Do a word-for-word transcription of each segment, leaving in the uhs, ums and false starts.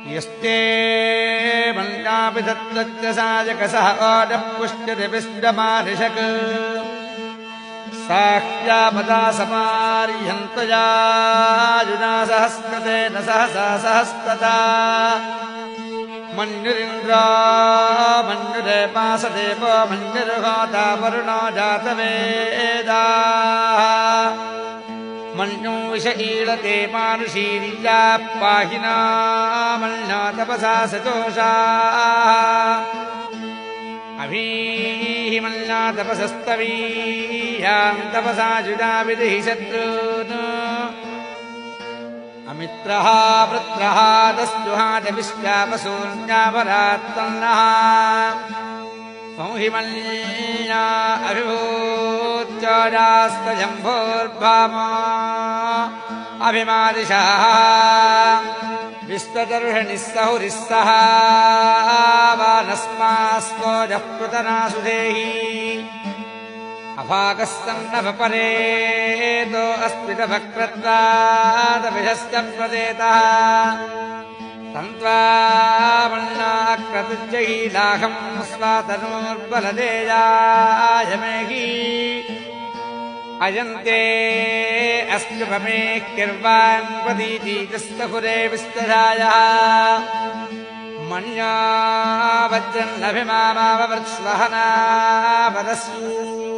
यस्ते मन्यापि तत्तच्च सायकसः ओडः पुष्यति विष्टमानिषक् साह्यापदा समार्यन्तया युना सहस्रतेन सहसा सहस्तता मन्युरिन्द्रो मन्युरेपासदेवो मन्युर्होता वरुणो जातवेदाः मन्यो विष ईळते मानुषीर्या पाहिना मन्यो तपसा सजोषाः अभीः मन्या तपसस्तवीयां तपसा जुजा विदिहि शत्रून् अमित्रः वृत्रः दस्युहाच विश्वापशून्यापरात्तन्नः संहिमल्या अभिभूत्योजास्तजम्भोर्भामा अभिमादिशः विश्वदर्शनिः सहुरिस्सः वानस्मास्कोजः पृतनासुधेहि अभागस्तन्नभपरेतो अस्मितभक्रत्वादभिषश्च प्रदेतः तन्त्वामन्नाक्रतुज्जहीलाहं स्वातनोर्बलदेयाय मेघी अयन्ते अस्त्युपमेः किर्वान् प्रतीतीतस्तहुरे विस्तधायः मन्या वज्रन्नभिमामाववृत्स्वहनावदस्सु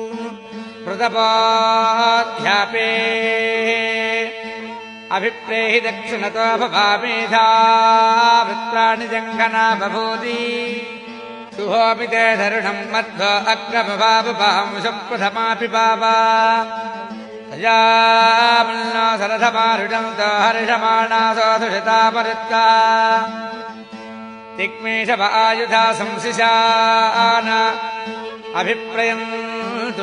हृदपोऽध्यापे अभिप्रेहि दक्षिणतो भवामेधा वृत्राणि जङ्घना बभूति शुभोऽपि ते धरुणम् मध्व अग्रभवापुपांशुप्रथमापि पावा तया मन्नो सरथमारुडन्त हर्षमाणासोऽधुषितापरुत्ता तिग्मेषव आयुधा संशिशान अभिप्रयन्तु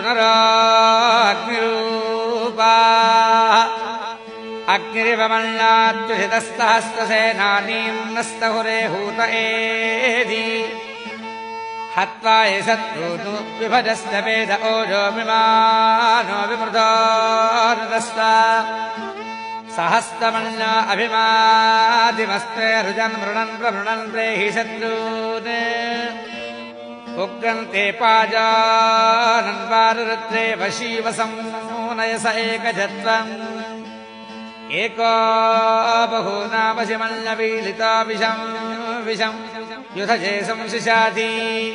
नराग्निरूपाः अग्निरिव मन्नात्युषितस्तहस्रसेनानीं नस्तहुरे हूत एधि हत्वा ये शत्रूनु विभजस्य वेद ओजो विमानो विमृतोरुदस्व सहस्तमन्ना अभिमादिमस्ते रुजन् मृणन् प्रमृणन् प्रेहि शत्रून् उग्रन्ते पाजानन्वारुरुद्रे वशीवसंनयस एकजत्वम् एको बहूनामसिमल्लवीलिता विषम् विषम् युधजे संशिशाति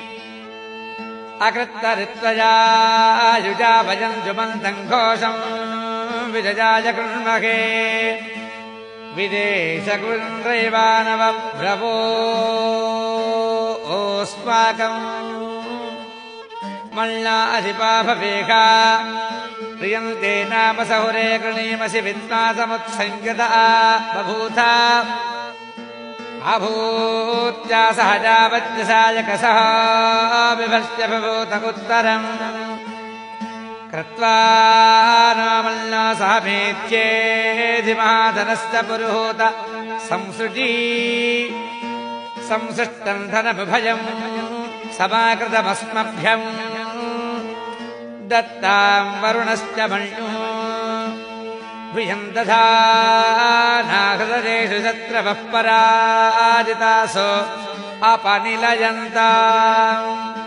अकृत्तरित्वया युजा भजन्जुमन्तम् घोषम् विजजाय कृण्महे विदेशकृन्द्रैवानवभ्रवो ओस्माकम् मल्ला अधिपा भवेखा प्रियन्ते नाम सहुरे गृणीमसि विद्वासमुत्संगता बभूथा अभूत्या सहजावज्ञसायकसः विभस्य बभूत उत्तरम् कृत्वा नामल्ला सहमेत्येधि महाधनश्च पुरुहूत संसृजी संसृष्टम् धनमुभयम् समाकृतमस्मभ्यम् दत्ताम् वरुणश्च मन्युः वियन्तधानाहृदेषु शत्रवः पराजितासो अपनिलयन्ताम्